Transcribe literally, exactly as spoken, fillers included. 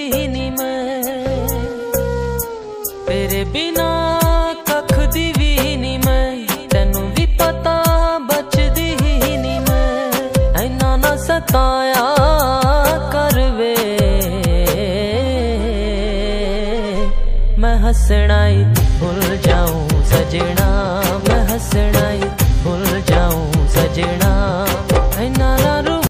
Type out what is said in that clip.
नी मैं, तेरे बिना कख दी भी नी मैं, तेनू भी पता बचदी नी मैं। ऐना ना सताया कर वे, मैं हंसना ही भूल जाऊं सजना, मैं हंसना ही भूल जाऊं सजना।